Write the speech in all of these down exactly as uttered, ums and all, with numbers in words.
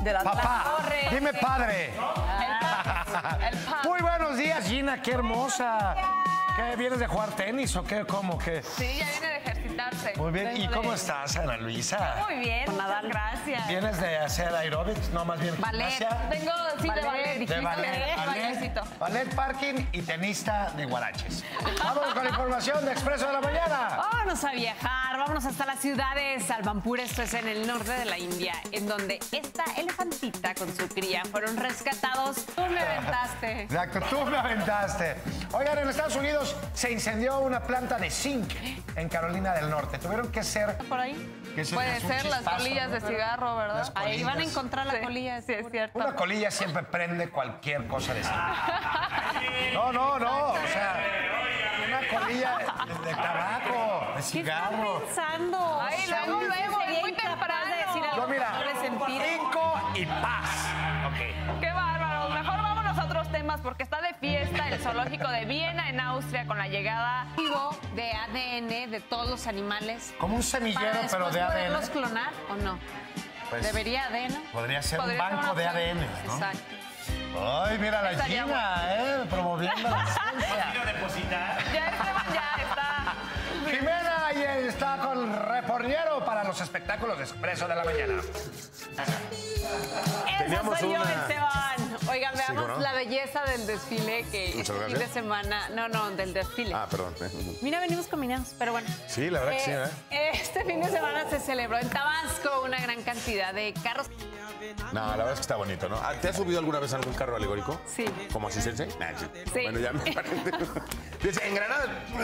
De la Papá, torre. dime padre. El, el pa- Muy buenos días, Gina, qué hermosa. ¿Qué, vienes de jugar tenis o qué? ¿Cómo? ¿Qué? Sí, ya viene de ejercitarse. Muy bien. ¿Y Vengo cómo de- estás, Ana Luisa? Muy bien, muchas gracias. ¿Vienes de hacer aerobics? No, más bien Ballet. gimnasia. Vengo, sí, de ballet. De dijiste, ballet, ballet, bailecito. ballet parking y tenista de guaraches. Vamos con la información de Expreso de la Mañana. Vámonos a viajar, vámonos hasta la ciudad de Salvanpur, esto es en el norte de la India, en donde esta elefantita con su cría fueron rescatados. Tú me aventaste. Exacto, tú me aventaste. Oigan, en Estados Unidos se incendió una planta de zinc en Carolina del Norte. Tuvieron que ser... ¿Por ahí? que se- Puede es un ser las chispazo, colillas ¿no? de cigarro, ¿verdad? Las Ahí van a colillas. encontrar la Sí, colilla. sí, es cierto. Una colilla siempre prende cualquier cosa de zinc. No, no, no. O sea, una colilla de, de tabaco, de ¿Qué cigarro. están pensando? Ay, O sea, luego, uno luego, sería es muy incapaz temprano. de decir algo No, mira, doble sentido. cinco y paz. Ok. ¡Qué bárbaros! Mejor vámonos a otros temas porque está de fiesta el zoológico de Viena en Austria con la llegada... de A D N de todos los animales. Como un Para semillero, después pero de A D N. poderlos clonar o no. Pues, Debería de, ¿no? podría ser un Podría ser banco una de opción. A D N, ¿no? Exacto. Ay, mira la Estaría Gina, ¿eh? Promoviendo la ciencia. Ya Esteban ya está. Jimena y está con reporniero para los espectáculos de Expreso de la Mañana. Esa Teníamos soy yo, una- Esteban. Oigan, veamos ¿cómo no? la belleza del desfile que Muchas este fin gracias. de semana... No, no, del desfile. Ah, perdón. Mira, venimos combinados, pero bueno. Sí, la verdad que sí, Eh, ¿eh? Este fin de semana se celebró en Tabasco una gran cantidad de carros. No, la verdad es que está bonito, ¿no? ¿Te has subido alguna vez a algún carro alegórico? Sí. ¿Como asistente? Nah, sí. Sí. Bueno, ya me parece. Dice, en Granada,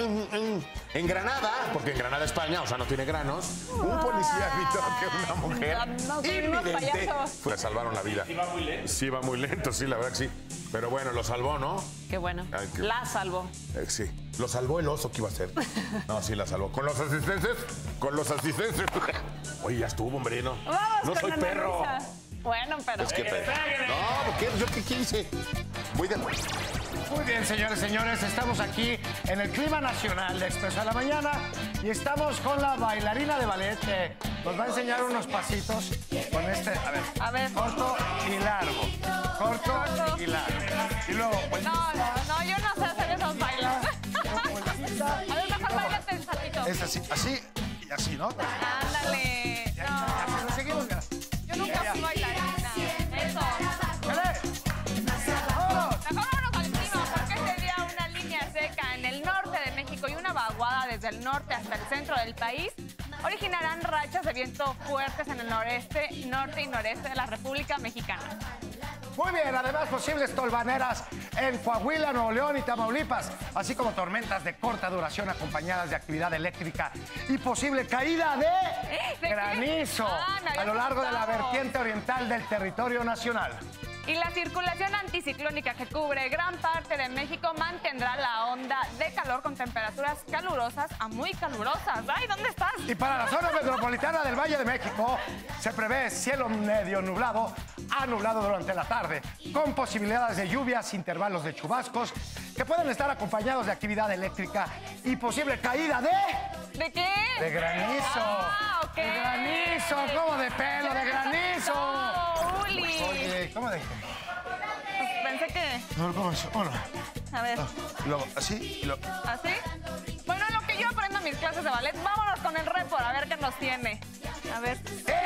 en Granada, porque en Granada, España, o sea, no tiene granos, un policía gritó que una mujer No, no, soy unos invidente payasos. fue, salvaron la vida. Sí va muy lento. Sí va muy lento, sí, la verdad que sí. Pero bueno, lo salvó, ¿no? Qué bueno. Ay, qué- La salvó. Eh, sí. Lo salvó el oso que iba a ser. No, sí, la salvó. Con los asistentes, con los asistentes. Oye, ya estuvo, hombre, no. Vamos no con soy Ana perro. Luisa. Bueno, pero... Es que perro. No, ¿por qué? ¿Yo qué quise? Voy de... Muy bien, señores, señores, estamos aquí en el clima nacional de Expreso de la Mañana y estamos con la bailarina de ballet que nos va a enseñar unos pasitos con este, a ver, A ver. corto y largo, corto y largo. Y luego, pues, No, no, yo no sé hacer esos bailes. A ver, mejor bailate el sapito. es así, así y así, ¿no? Ándale. Ya, No, ya, ya, seguimos, mira. yo nunca fui bailarina. Eso. ¡Dale! ¡Vámonos! Mejor vámonos al clima, porque sería una línea seca en el norte de México y una vaguada desde el norte hasta el centro del país originarán rachas de viento fuertes en el noreste, norte y noreste de la República Mexicana. Muy bien, además posibles tolvaneras en Coahuila, Nuevo León y Tamaulipas, así como tormentas de corta duración acompañadas de actividad eléctrica y posible caída de, ¿De qué? granizo Ah, me había a lo largo de la asustado. vertiente oriental del territorio nacional. Y la circulación anticiclónica que cubre gran parte de México mantendrá la onda de calor con temperaturas calurosas a muy calurosas. ¡Ay, ¿dónde estás? Y para la zona metropolitana del Valle de México se prevé cielo medio nublado a nublado durante la tarde, con posibilidades de lluvias, intervalos de chubascos que pueden estar acompañados de actividad eléctrica y posible caída de... ¿De qué? De granizo. Ah, ok. De granizo, ¿cómo de pelo? De granizo. No, Uli. Oye, ¿cómo de? Pues pensé que... No, ¿cómo es? Uno. A ver, Y luego, así, y luego... ¿así? Bueno, en lo que yo aprendo en mis clases de ballet, vámonos con el report a ver qué nos tiene. A ver.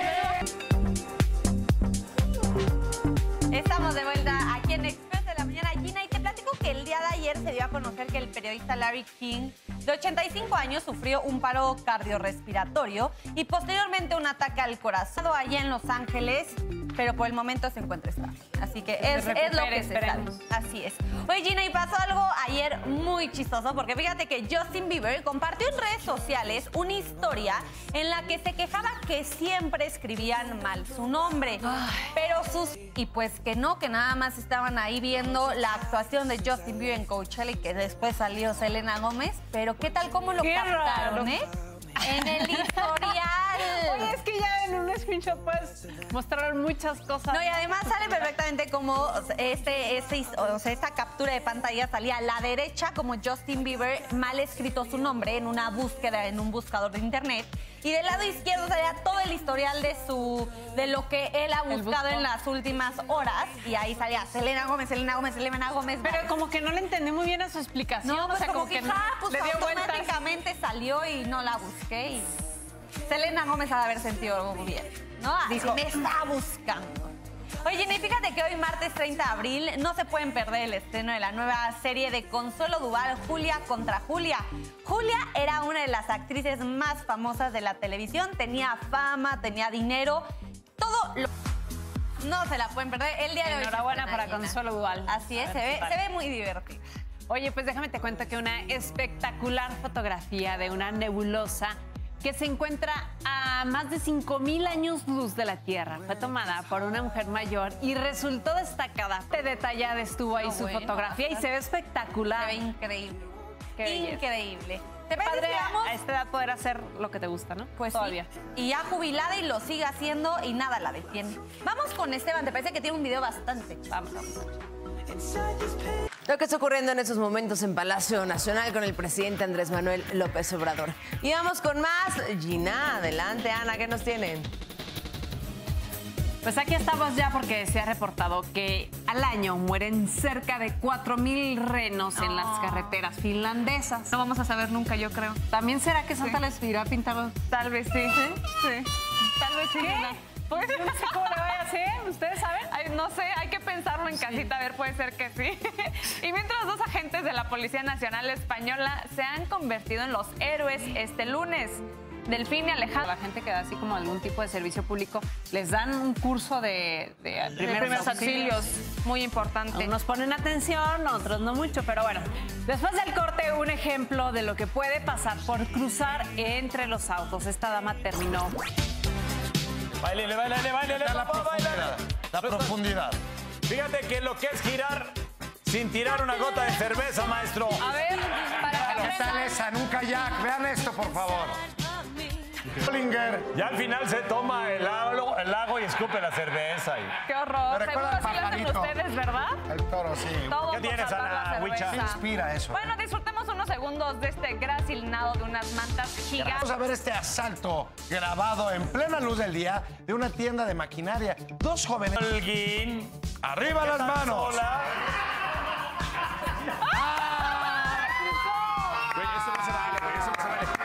Estamos de vuelta aquí en Expreso de la Mañana, Gina, y te platico que el día de ayer se dio a conocer que el periodista Larry King, de ochenta y cinco años, sufrió un paro cardiorrespiratorio y posteriormente un ataque al corazón allá en Los Ángeles, pero por el momento se encuentra estable. Así que es, se es lo recupere, que se sabe. esperemos. Así es. Oye, Gina, y pasó algo ayer muy chistoso, porque fíjate que Justin Bieber compartió en redes sociales una historia en la que se quejaba que siempre escribían mal su nombre. Pero sus... Y pues que no, que nada más estaban ahí viendo la actuación de Justin Bieber en Coachella y que después salió Selena Gómez. Pero ¿qué tal cómo lo Qué captaron, raro. eh? En el historial Oye, es que ya en un screenshot puedes mostrar muchas cosas. No, y además sale perfectamente como este, este, o sea, esta captura de pantalla salía a la derecha como Justin Bieber mal escrito su nombre en una búsqueda, en un buscador de internet. Y del lado izquierdo salía todo el historial de su de lo que él ha buscado en las últimas horas. Y ahí salía Selena Gómez, Selena Gómez, Selena Gómez. Pero como que no le entendí muy bien a su explicación. No, pues o sea, como, como que, que ja, pues le dio automáticamente vueltas. salió y no la busqué. Y Selena Gómez ha de haber sentido muy bien, ¿no? Así Dijo, me está buscando. Oye, Jenny, fíjate que hoy, martes treinta de abril, no se pueden perder el estreno de la nueva serie de Consuelo Duval, Julia contra Julia. Julia era una de las actrices más famosas de la televisión, tenía fama, tenía dinero, todo lo... No se la pueden perder. El día de hoy. Enhorabuena se para estrena, Gina. Consuelo Duval. Así es, A se ver ve, qué tal. se ve muy divertida. Oye, pues déjame te cuento que una espectacular fotografía de una nebulosa que se encuentra a más de cinco mil años luz de la Tierra fue tomada por una mujer mayor y resultó destacada. De detallada estuvo ahí No, su bueno, fotografía y se ve espectacular. Se ve increíble. Qué belleza. Increíble. ¿Te parece Padre que vamos? a esta edad poder hacer lo que te gusta, ¿no? Pues todavía. sí. Y ya jubilada y lo sigue haciendo y nada la detiene. Vamos con Esteban, te parece que tiene un video bastante. Vamos, vamos. Lo que está ocurriendo en estos momentos en Palacio Nacional con el presidente Andrés Manuel López Obrador. Y vamos con más. Gina, adelante, Ana, ¿qué nos tienen? Pues aquí estamos ya porque se ha reportado que al año mueren cerca de cuatro mil renos en las carreteras finlandesas. No vamos a saber nunca, yo creo. ¿También será que Santa les irá pintado? Tal vez sí. Sí. Tal vez sí. ¿Qué? Gina. Pues yo no sé cómo le vaya a hacer, ¿ustedes saben? Ay, no sé, hay que pensarlo en casita, a ver, puede ser que sí. Y mientras dos agentes de la Policía Nacional Española se han convertido en los héroes este lunes. Delfín y Alejandro. La gente que da así como algún tipo de servicio público, les dan un curso de, de De primeros, primeros auxilios. auxilios, muy importante. Unos ponen atención, otros no mucho, pero bueno. Después del corte, un ejemplo de lo que puede pasar por cruzar entre los autos. Esta dama terminó. Báilele, báilele, báilele, Está la papá, báilele. profundidad. La profundidad. Fíjate que lo que es girar sin tirar una gota de cerveza, maestro. A ver, para que ¿Qué tal aprendan. esa? Nunca Jack. Vean esto, por favor. Bollinger. Ya al final se toma el lago, el lago y escupe la cerveza. y- Qué horror. Me recuerda Seguro al sí lo hacen pajarito. ustedes, ¿verdad? El toro, sí. Todo ¿Qué por tienes, salvar Ana la Huicha? cerveza. Me inspira eso. Bueno, disfrutemos unos segundos de este grasilnado de unas mantas Vamos gigantes. a ver este asalto grabado en plena luz del día de una tienda de maquinaria. Dos jóvenes. Holguín. ¡Arriba las manos! Sola. Güey, eso no se vale, güey, eso no se vale.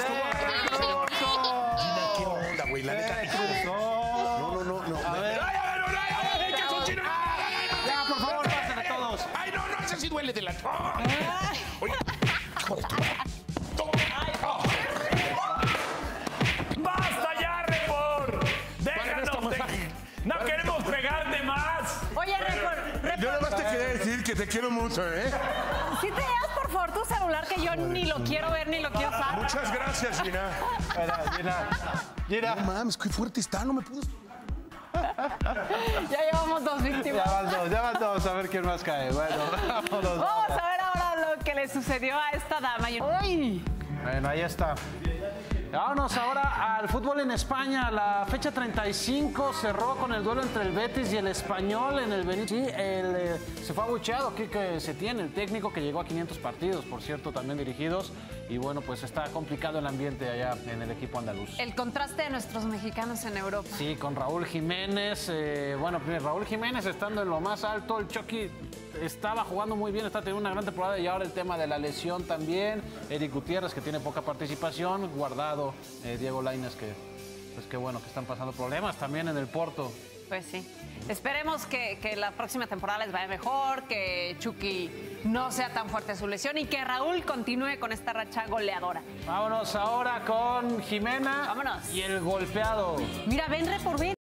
Gina, ¿qué onda, güey? La neta. No, no, no, no. A ver. ¡Ay, ay, no, no, ay, ay, qué cochino! Ya, por favor, pásenle todos. ¡Ay, no, no! Ese sí duele de la. Oye, hijo de tu madre. Oh. ¡Basta ya, Repor! ¡Déjanos! de- ¡No queremos pegarte más! Oye, Repor, Yo nada más te quería decir que te quiero mucho, ¿eh? si te das por favor tu celular que yo ni lo quiero ver ni lo quiero usar. Muchas gracias, Gina. Gina. No mames, qué fuerte está, no me pudo. Ya llevamos dos víctimas. Ya van dos, ya van dos, a ver quién más cae. Bueno, vámonos. Vamos a ver ahora lo que le sucedió a esta dama. ¡Uy! Bueno, ahí está. Vámonos ahora al fútbol en España. La fecha treinta y cinco cerró con el duelo entre el Betis y el Español en el Benito. Sí, el, eh, se fue abucheado Quique Setién, el técnico que llegó a quinientos partidos, por cierto, también dirigidos. Y bueno, pues está complicado el ambiente allá en el equipo andaluz. El contraste de nuestros mexicanos en Europa. Sí, con Raúl Jiménez. Eh, bueno, primero Raúl Jiménez estando en lo más alto. El Chucky estaba jugando muy bien, está teniendo una gran temporada. Y ahora el tema de la lesión también. Eric Gutiérrez, que tiene poca participación. Guardado, eh, Diego Lainez, que pues qué bueno que están pasando problemas también en el Porto. Pues sí. Esperemos que, que la próxima temporada les vaya mejor, que Chucky no sea tan fuerte su lesión y que Raúl continúe con esta racha goleadora. Vámonos ahora con Jimena. Vámonos. Y el golpeado. Mira, ven, Repor, ven.